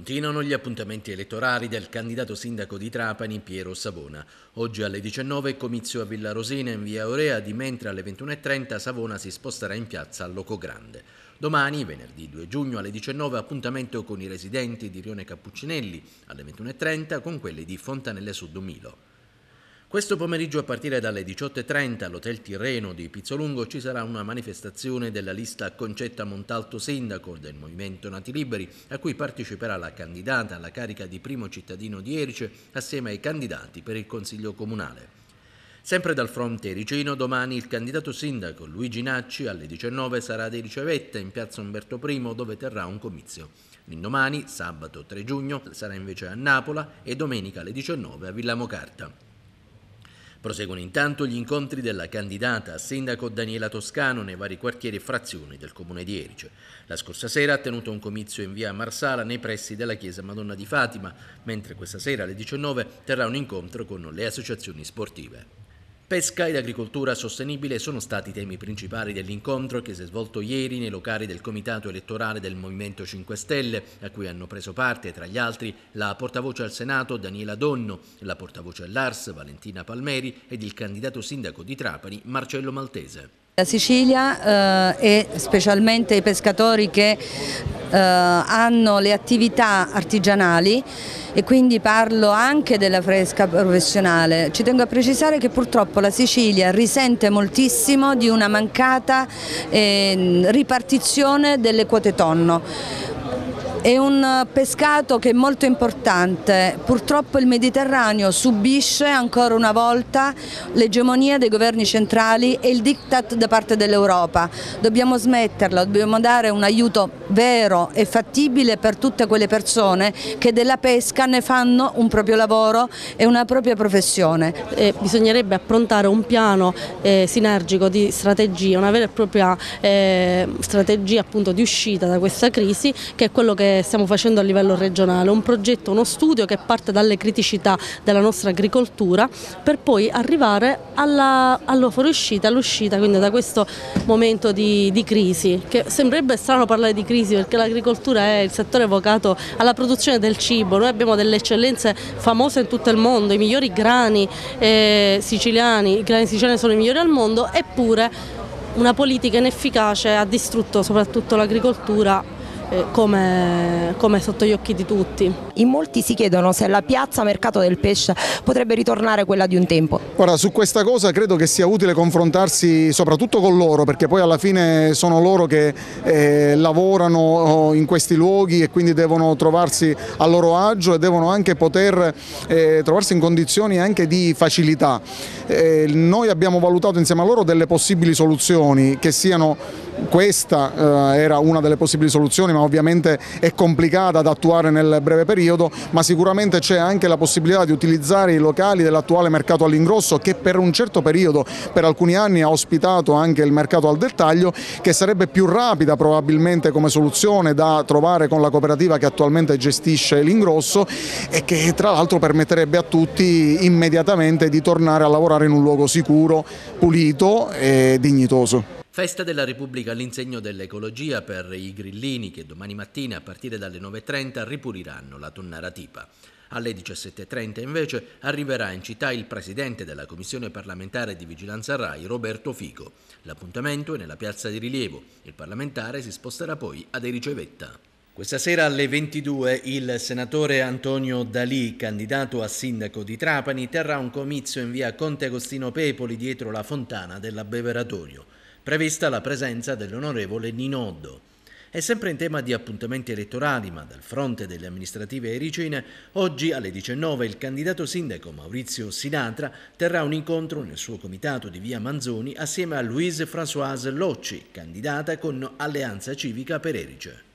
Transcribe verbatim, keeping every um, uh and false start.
Continuano gli appuntamenti elettorali del candidato sindaco di Trapani Piero Savona. Oggi alle diciannove comizio a Villa Rosina in via Aurea, di mentre alle ventuno e trenta Savona si sposterà in piazza a Locogrande. Domani, venerdì due giugno, alle diciannove appuntamento con i residenti di Rione Cappuccinelli, alle ventuno e trenta con quelli di Fontanelle Sud Milo. Questo pomeriggio a partire dalle diciotto e trenta all'Hotel Tirreno di Pizzolungo ci sarà una manifestazione della lista Concetta Montalto Sindaco del Movimento Nati Liberi, a cui parteciperà la candidata alla carica di primo cittadino di Erice assieme ai candidati per il Consiglio Comunale. Sempre dal fronte ericino, domani il candidato sindaco Luigi Nacci alle diciannove sarà ad Erice Vetta in piazza Umberto I, dove terrà un comizio. L'indomani, sabato tre giugno, sarà invece a Napola e domenica alle diciannove a Villa Mocarta. Proseguono intanto gli incontri della candidata a sindaco Daniela Toscano nei vari quartieri e frazioni del comune di Erice. La scorsa sera ha tenuto un comizio in via Marsala nei pressi della chiesa Madonna di Fatima, mentre questa sera alle diciannove terrà un incontro con le associazioni sportive. Pesca ed agricoltura sostenibile sono stati i temi principali dell'incontro che si è svolto ieri nei locali del comitato elettorale del Movimento cinque Stelle, a cui hanno preso parte, tra gli altri, la portavoce al Senato Daniela Donno, la portavoce all'A R S Valentina Palmeri ed il candidato sindaco di Trapani Marcello Maltese. La Sicilia eh, e specialmente i pescatori che eh, hanno le attività artigianali, e quindi parlo anche della pesca professionale. Ci tengo a precisare che purtroppo la Sicilia risente moltissimo di una mancata eh, ripartizione delle quote tonno. È un pescato che è molto importante, purtroppo il Mediterraneo subisce ancora una volta l'egemonia dei governi centrali e il diktat da parte dell'Europa. Dobbiamo smetterla, dobbiamo dare un aiuto vero e fattibile per tutte quelle persone che della pesca ne fanno un proprio lavoro e una propria professione. Eh, bisognerebbe approntare un piano eh, sinergico di strategia, una vera e propria eh, strategia appunto di uscita da questa crisi, che è quello che stiamo facendo a livello regionale, un progetto, uno studio che parte dalle criticità della nostra agricoltura per poi arrivare alla, alla fuoriuscita, all'uscita, quindi da questo momento di, di crisi, che sembrerebbe strano parlare di crisi perché l'agricoltura è il settore vocato alla produzione del cibo. Noi abbiamo delle eccellenze famose in tutto il mondo, i migliori grani eh, siciliani, i grani siciliani sono i migliori al mondo, eppure una politica inefficace ha distrutto soprattutto l'agricoltura Come, come sotto gli occhi di tutti. In molti si chiedono se la piazza mercato del pesce potrebbe ritornare quella di un tempo. Guarda, su questa cosa credo che sia utile confrontarsi soprattutto con loro, perché poi alla fine sono loro che eh, lavorano in questi luoghi e quindi devono trovarsi a loro agio e devono anche poter eh, trovarsi in condizioni anche di facilità. Eh, noi abbiamo valutato insieme a loro delle possibili soluzioni che siano. Questa eh, era una delle possibili soluzioni, ma ovviamente è complicata da attuare nel breve periodo, ma sicuramente c'è anche la possibilità di utilizzare i locali dell'attuale mercato all'ingrosso, che per un certo periodo, per alcuni anni, ha ospitato anche il mercato al dettaglio, che sarebbe più rapida probabilmente come soluzione da trovare con la cooperativa che attualmente gestisce l'ingrosso e che tra l'altro permetterebbe a tutti immediatamente di tornare a lavorare in un luogo sicuro, pulito e dignitoso. Festa della Repubblica all'insegno dell'ecologia per i grillini che domani mattina a partire dalle nove e trenta ripuliranno la tonnara Tipa. Alle diciassette e trenta invece arriverà in città il presidente della Commissione parlamentare di vigilanza RAI, Roberto Fico. L'appuntamento è nella piazza di rilievo. Il parlamentare si sposterà poi ad Erice Vetta. Questa sera alle ventidue il senatore Antonio D'Alì, candidato a sindaco di Trapani, terrà un comizio in via Conte Agostino Pepoli dietro la fontana dell'Abbeveratorio. Prevista la presenza dell'onorevole Ninoddo. E sempre in tema di appuntamenti elettorali, ma dal fronte delle amministrative ericine, oggi alle diciannove il candidato sindaco Maurizio Sinatra terrà un incontro nel suo comitato di via Manzoni assieme a Louise Françoise Locci, candidata con Alleanza Civica per Erice.